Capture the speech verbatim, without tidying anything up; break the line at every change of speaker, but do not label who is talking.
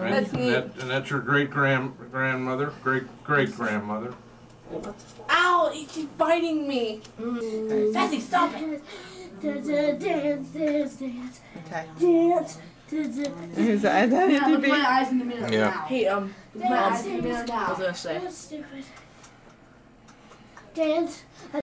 Right?
That's
and,
neat.
that, and that's your great grand grandmother, great great grandmother.
Ow! He keeps biting me.
Mm.
Sassy, stop it.
Dance, dance, dance, dance.
Okay.
Dance. Dance.
Is that, is that
Yeah,
it?
look at my eyes in the mirror
Yeah.
now.
Hey, um,
Look at my eyes in the mirror
I
now.
was gonna say.
That's stupid. Dance.